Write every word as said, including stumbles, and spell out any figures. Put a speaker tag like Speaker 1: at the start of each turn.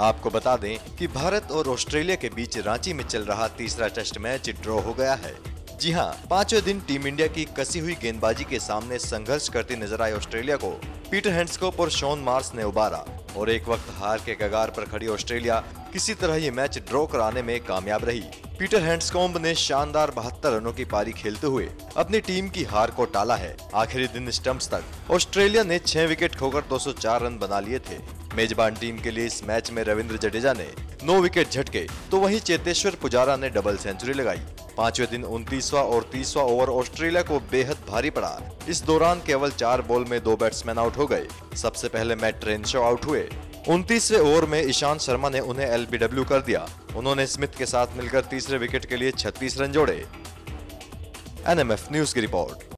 Speaker 1: आपको बता दें कि भारत और ऑस्ट्रेलिया के बीच रांची में चल रहा तीसरा टेस्ट मैच ड्रॉ हो गया है। जी हां, पांचवें दिन टीम इंडिया की कसी हुई गेंदबाजी के सामने संघर्ष करती नजर आई ऑस्ट्रेलिया को पीटर हैंड्सकॉम्ब और शॉन मार्श ने उबारा और एक वक्त हार के कगार पर खड़ी ऑस्ट्रेलिया किसी तरह ये मैच ड्रॉ कराने में कामयाब रही। पीटर हैंड्सकॉम्ब ने शानदार बहत्तर रनों की पारी खेलते हुए अपनी टीम की हार को टाला है। आखिरी दिन स्टंप्स तक ऑस्ट्रेलिया ने छह विकेट खोकर दो सौ चार रन बना लिए थे। मेजबान टीम के लिए इस मैच में रविंद्र जडेजा ने नौ विकेट झटके तो वहीं चेतेश्वर पुजारा ने डबल सेंचुरी लगाई। पांचवें दिन उनतीसवां और तीसवां ओवर ऑस्ट्रेलिया को बेहद भारी पड़ा। इस दौरान केवल चार बॉल में दो बैट्समैन आउट हो गए। सबसे पहले मैट रेनशॉ आउट हुए। उनतीसवें ओवर में ईशांत शर्मा ने उन्हें एल बी डब्ल्यू कर दिया। उन्होंने स्मिथ के साथ मिलकर तीसरे विकेट के लिए छत्तीस रन जोड़े। एन एम एफ न्यूज की रिपोर्ट।